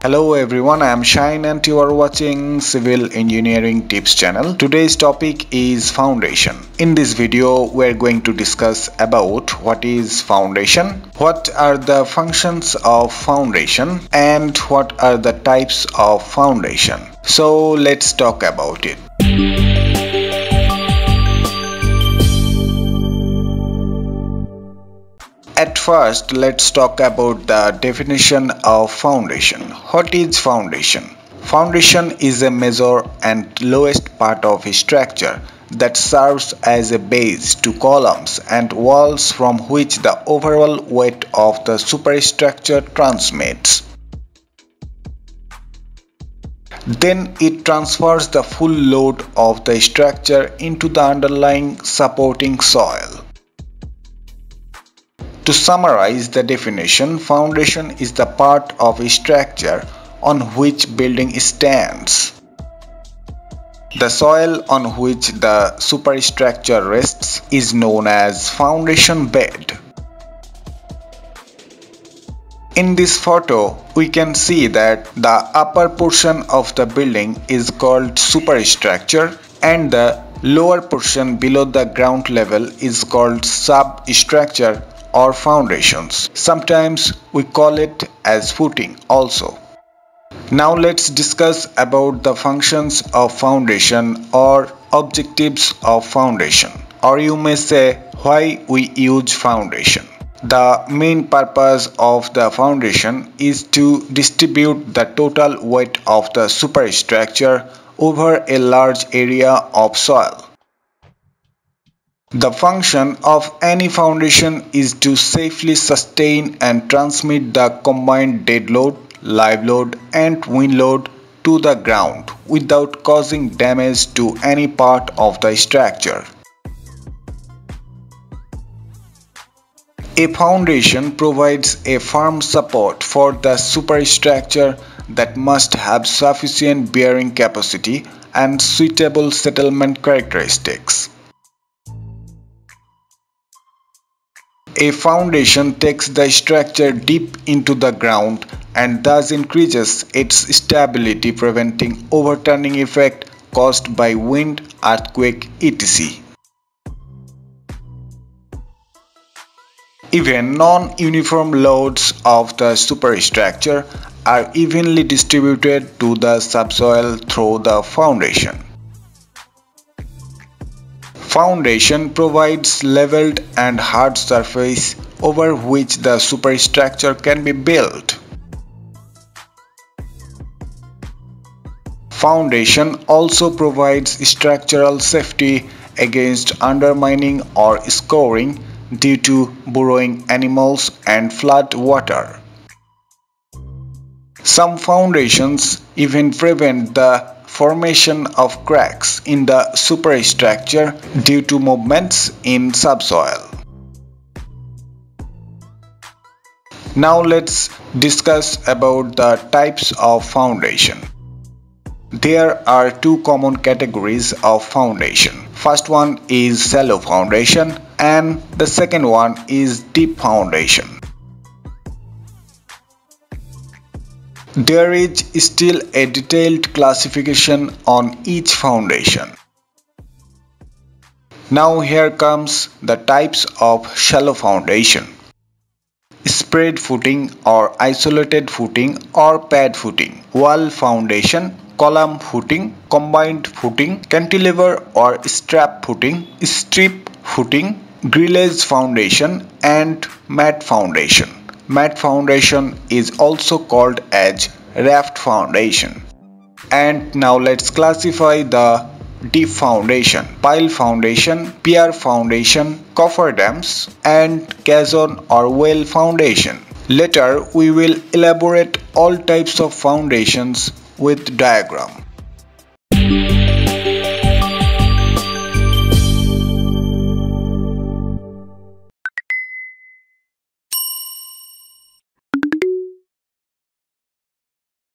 Hello everyone, I am Shine and you are watching Civil Engineering Tips channel. Today's topic is foundation. In this video, we are going to discuss about what is foundation, what are the functions of foundation, and what are the types of foundation. So let's talk about it. At first, let's talk about the definition of foundation. What is foundation? Foundation is a major and lowest part of a structure that serves as a base to columns and walls from which the overall weight of the superstructure transmits. Then it transfers the full load of the structure into the underlying supporting soil. To summarize the definition, foundation is the part of a structure on which building stands. The soil on which the superstructure rests is known as foundation bed. In this photo, we can see that the upper portion of the building is called superstructure and the lower portion below the ground level is called substructure or foundations. Sometimes we call it as footing also. Now let's discuss about the functions of foundation or objectives of foundation, or you may say why we use foundation. The main purpose of the foundation is to distribute the total weight of the superstructure over a large area of soil. The function of any foundation is to safely sustain and transmit the combined dead load, live load and wind load to the ground without causing damage to any part of the structure. A foundation provides a firm support for the superstructure that must have sufficient bearing capacity and suitable settlement characteristics. A foundation takes the structure deep into the ground and thus increases its stability, preventing overturning effect caused by wind, earthquake, etc. Even non-uniform loads of the superstructure are evenly distributed to the subsoil through the foundation. Foundation provides leveled and hard surface over which the superstructure can be built. Foundation also provides structural safety against undermining or scouring due to burrowing animals and flood water. Some foundations even prevent the formation of cracks in the superstructure due to movements in subsoil. Now let's discuss about the types of foundation. There are two common categories of foundation. First one is shallow foundation and the second one is deep foundation. There is still a detailed classification on each foundation. Now here comes the types of shallow foundation. Spread footing or isolated footing or pad footing, wall foundation, column footing, combined footing, cantilever or strap footing, strip footing, grillage foundation and mat foundation. Mat foundation is also called as raft foundation. And now let's classify the deep foundation, pile foundation, pier foundation, cofferdams and caisson or well foundation. Later we will elaborate all types of foundations with diagram.